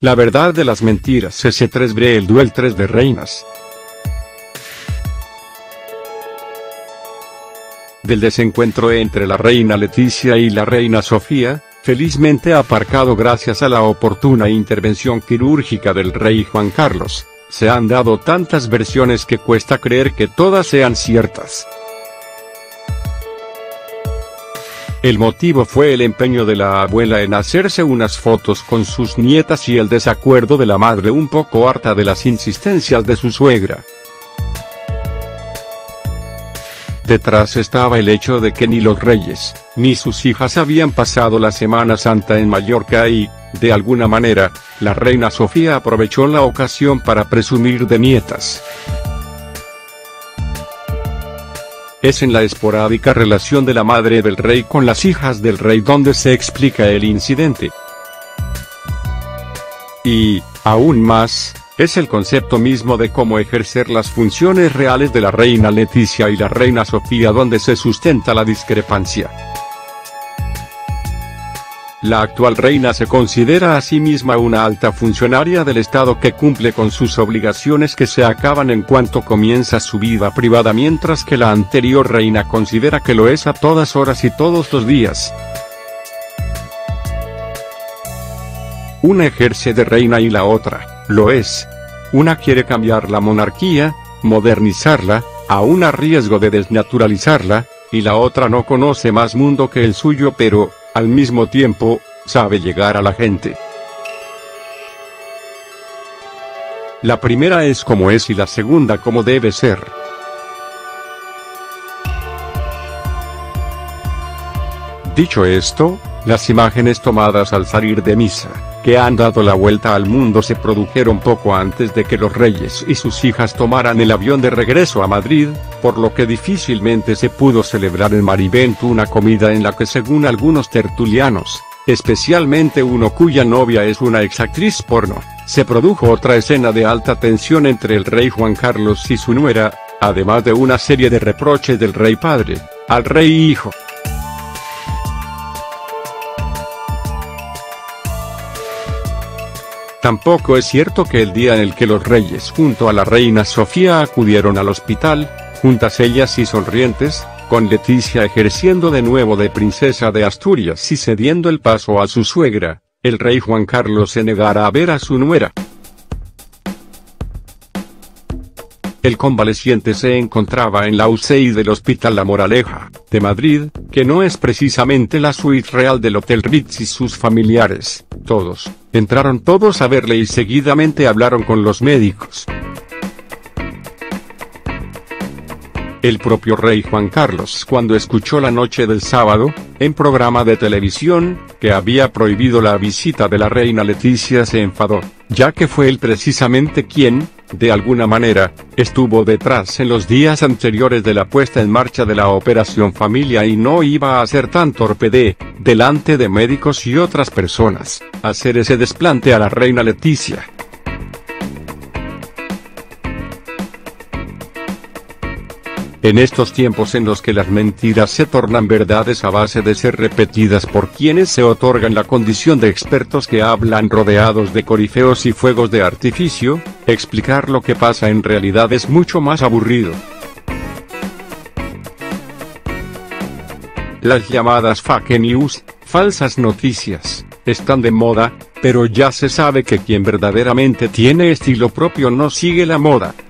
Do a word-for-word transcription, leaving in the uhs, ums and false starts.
La verdad de las mentiras. ese tres B el duel tres de reinas. Del desencuentro entre la reina Leticia y la reina Sofía, felizmente aparcado gracias a la oportuna intervención quirúrgica del rey Juan Carlos, se han dado tantas versiones que cuesta creer que todas sean ciertas. El motivo fue el empeño de la abuela en hacerse unas fotos con sus nietas y el desacuerdo de la madre un poco harta de las insistencias de su suegra. Detrás estaba el hecho de que ni los reyes, ni sus hijas habían pasado la Semana Santa en Mallorca y, de alguna manera, la reina Sofía aprovechó la ocasión para presumir de nietas. Es en la esporádica relación de la madre del rey con las hijas del rey donde se explica el incidente. Y, aún más, es el concepto mismo de cómo ejercer las funciones reales de la reina Leticia y la reina Sofía donde se sustenta la discrepancia. La actual reina se considera a sí misma una alta funcionaria del Estado que cumple con sus obligaciones que se acaban en cuanto comienza su vida privada, mientras que la anterior reina considera que lo es a todas horas y todos los días. Una ejerce de reina y la otra, lo es. Una quiere cambiar la monarquía, modernizarla, aún a riesgo de desnaturalizarla, y la otra no conoce más mundo que el suyo pero, al mismo tiempo, sabe llegar a la gente. La primera es como es y la segunda como debe ser. Dicho esto, las imágenes tomadas al salir de misa, que han dado la vuelta al mundo, se produjeron poco antes de que los reyes y sus hijas tomaran el avión de regreso a Madrid, por lo que difícilmente se pudo celebrar en Marivento una comida en la que, según algunos tertulianos, especialmente uno cuya novia es una exactriz porno, se produjo otra escena de alta tensión entre el rey Juan Carlos y su nuera, además de una serie de reproches del rey padre al rey hijo. Tampoco es cierto que el día en el que los reyes junto a la reina Sofía acudieron al hospital, juntas ellas y sonrientes, con Leticia ejerciendo de nuevo de princesa de Asturias y cediendo el paso a su suegra, el rey Juan Carlos se negara a ver a su nuera. El convaleciente se encontraba en la U C I del Hospital La Moraleja, de Madrid, que no es precisamente la suite real del Hotel Ritz, y sus familiares, todos, entraron todos a verle y seguidamente hablaron con los médicos. El propio rey Juan Carlos, cuando escuchó la noche del sábado, en programa de televisión, que había prohibido la visita de la reina Leticia, se enfadó, ya que fue él precisamente quien, de alguna manera, estuvo detrás en los días anteriores de la puesta en marcha de la Operación Familia y no iba a ser tan torpe de, delante de médicos y otras personas, hacer ese desplante a la reina Leticia. En estos tiempos en los que las mentiras se tornan verdades a base de ser repetidas por quienes se otorgan la condición de expertos que hablan rodeados de corifeos y fuegos de artificio, explicar lo que pasa en realidad es mucho más aburrido. Las llamadas fake news, falsas noticias, están de moda, pero ya se sabe que quien verdaderamente tiene estilo propio no sigue la moda.